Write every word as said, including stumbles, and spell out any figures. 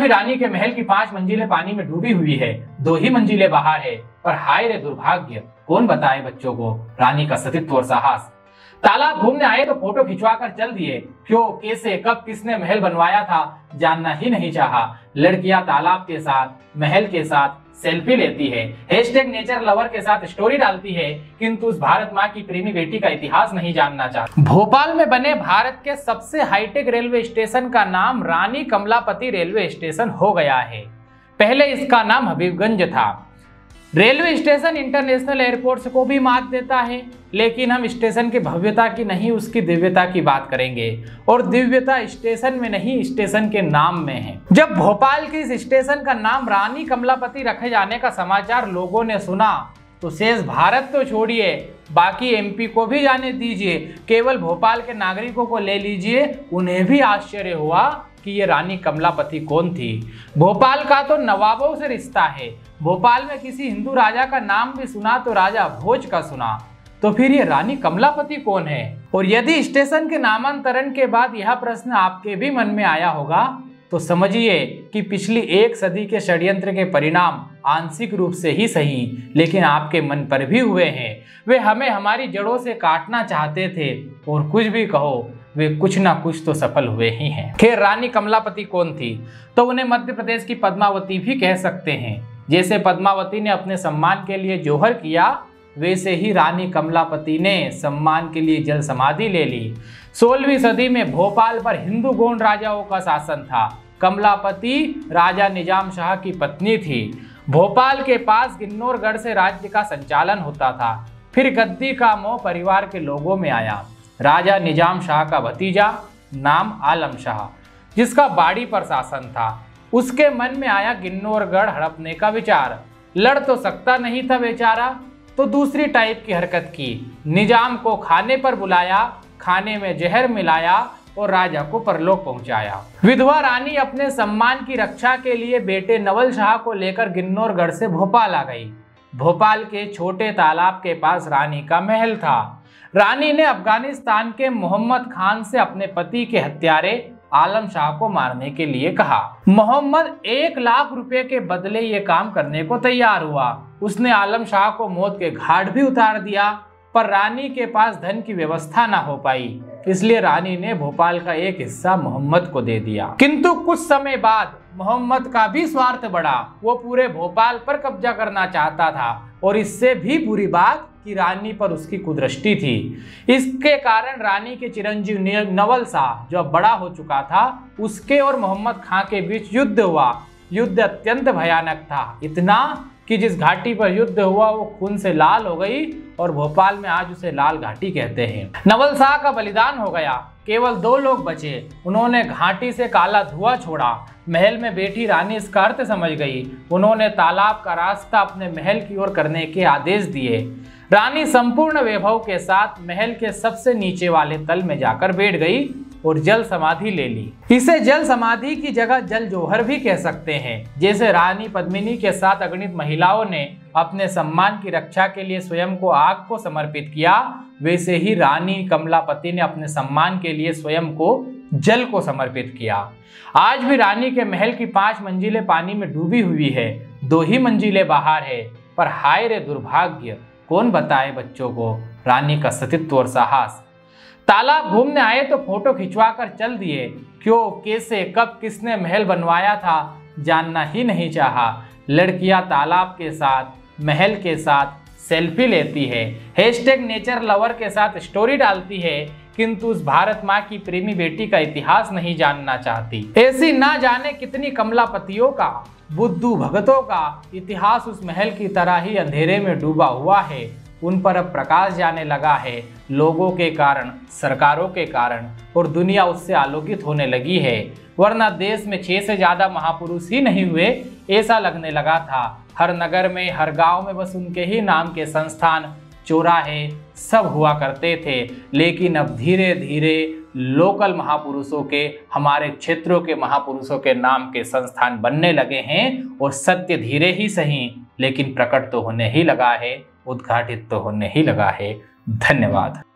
भी रानी के महल की पांच मंजिलें पानी में डूबी हुई है, दो ही मंजिलें बाहर है। पर हाय रे दुर्भाग्य, कौन बताए बच्चों को रानी का सतीत्व और साहस। तालाब घूमने आए तो फोटो खिंचवा कर चल दिए, क्यों कैसे कब किसने महल बनवाया था जानना ही नहीं चाहा। लड़कियां तालाब के साथ महल के साथ सेल्फी लेती है, हैशटैग नेचर लवर के साथ स्टोरी डालती है, किंतु उस भारत माँ की प्रेमी बेटी का इतिहास नहीं जानना चाहती। भोपाल में बने भारत के सबसे हाईटेक रेलवे स्टेशन का नाम रानी कमलापति रेलवे स्टेशन हो गया है। पहले इसका नाम हबीबगंज था। रेलवे स्टेशन इंटरनेशनल एयरपोर्ट को भी मात देता है, लेकिन हम स्टेशन की भव्यता की नहीं उसकी दिव्यता की बात करेंगे। और दिव्यता स्टेशन में नहीं, स्टेशन के नाम में है। जब भोपाल के इस स्टेशन का नाम रानी कमलापति रखे जाने का समाचार लोगों ने सुना तो शेष भारत तो छोड़िए, बाकी एमपी को भी जाने दीजिए, केवल भोपाल के नागरिकों को ले लीजिए, उन्हें भी आश्चर्य हुआ कि ये रानी कमलापति कौन थी। भोपाल का तो नवाबों से रिश्ता है। भोपाल में किसी हिंदू राजा का नाम भी सुना तो राजा भोज का सुना, तो फिर ये रानी कमलापति कौन है। और यदि स्टेशन के नामांतरण के बाद यह प्रश्न आपके भी मन में आया होगा तो समझिए कि पिछली एक सदी के षड्यंत्र के परिणाम आंशिक रूप से ही सही, लेकिन आपके मन पर भी हुए हैं। वे हमें हमारी जड़ों से काटना चाहते थे, और कुछ भी कहो वे कुछ ना कुछ तो सफल हुए ही हैं। खैर, रानी कमलापति कौन थी, तो उन्हें मध्य प्रदेश की पद्मावती भी कह सकते हैं। जैसे पद्मावती ने अपने सम्मान के लिए जौहर किया, वैसे ही रानी कमलापति ने सम्मान के लिए जल समाधि ले ली। सोलहवीं सदी में भोपाल पर हिंदू गौंड राजाओं का शासन था। कमलापति राजा निजाम शाह की पत्नी थी। भोपाल के पास गिन्नौरगढ़ से राज्य का संचालन होता था। फिर गद्दी का मोह परिवार के लोगों में आया। राजा निजाम शाह का भतीजा नाम आलम शाह, जिसका बाड़ी पर शासन था, उसके मन में आया गिन्नौरगढ़ हड़पने का विचार। लड़ तो सकता नहीं था बेचारा, तो दूसरी टाइप की हरकत की। निजाम को खाने पर बुलाया, खाने में जहर मिलाया और राजा को परलोक पहुंचाया। विधवा रानी अपने सम्मान की रक्षा के लिए बेटे नवल शाह को लेकर गिन्नौरगढ़ से भोपाल आ गई। भोपाल के छोटे तालाब के पास रानी का महल था। रानी ने अफगानिस्तान के मोहम्मद खान से अपने पति के हत्यारे आलम शाह को मारने के लिए कहा। मोहम्मद एक लाख रुपए के बदले ये काम करने को तैयार हुआ। उसने आलम शाह को मौत के घाट भी उतार दिया, पर रानी के पास धन की व्यवस्था ना हो पाई, इसलिए रानी ने भोपाल का एक हिस्सा मोहम्मद को दे दिया। किंतु कुछ समय बाद मोहम्मद का भी स्वार्थ बढ़ा। वो पूरे भोपाल पर कब्जा करना चाहता था, और इससे भी बुरी बात कि रानी पर उसकी कुदृष्टि थी। इसके कारण रानी के चिरंजीव नवल शाह, जो अब बड़ा हो चुका था, उसके और मोहम्मद खां के बीच युद्ध हुआ। युद्ध अत्यंत भयानक था, इतना कि जिस घाटी पर युद्ध हुआ वो खून से लाल हो गई, और भोपाल में आज उसे लाल घाटी कहते हैं। नवल शाह का बलिदान हो गया, केवल दो लोग बचे। उन्होंने घाटी से काला धुआं छोड़ा। महल में बैठी रानी इसका अर्थ समझ गई। उन्होंने तालाब का रास्ता अपने महल की ओर करने के आदेश दिए। रानी संपूर्ण वैभव के साथ महल के सबसे नीचे वाले तल में जाकर बैठ गई और जल समाधि ले ली। इसे जल समाधि की जगह जल जौहर भी कह सकते हैं। जैसे रानी पद्मिनी के साथ अगणित महिलाओं ने अपने सम्मान की रक्षा के लिए स्वयं को आग को समर्पित किया, वैसे ही रानी कमलापति ने अपने सम्मान के लिए स्वयं को जल को समर्पित किया। आज भी रानी के महल की पांच मंजिलें पानी में डूबी हुई है, दो ही मंजिलें बाहर है। पर हाय रे दुर्भाग्य, कौन बताए बच्चों को रानी का सतीत्व और साहस। तालाब घूमने आए तो फोटो खिंचवा कर चल दिए, क्यों कैसे कब किसने महल बनवाया था जानना ही नहीं चाहा। लड़कियां तालाब के साथ महल के साथ सेल्फी लेती है, हैशटैग नेचर लवर के साथ स्टोरी डालती है, किंतु उस भारत माँ की प्रेमी बेटी का इतिहास नहीं जानना चाहती। ऐसी ना जाने कितनी कमलापतियों का, बुद्धू भगतों का इतिहास उस महल की तरह ही अंधेरे में डूबा हुआ है। उन पर अब प्रकाश जाने लगा है, लोगों के कारण, सरकारों के कारण, और दुनिया उससे आलोकित होने लगी है। वरना देश में छह से ज्यादा महापुरुष ही नहीं हुए, ऐसा लगने लगा था। हर नगर में, हर गांव में बस उनके ही नाम के संस्थान, चौराहे सब हुआ करते थे। लेकिन अब धीरे धीरे लोकल महापुरुषों के, हमारे क्षेत्रों के महापुरुषों के नाम के संस्थान बनने लगे हैं, और सत्य धीरे ही सही लेकिन प्रकट तो होने ही लगा है, उद्घाटित तो होने ही लगा है। धन्यवाद।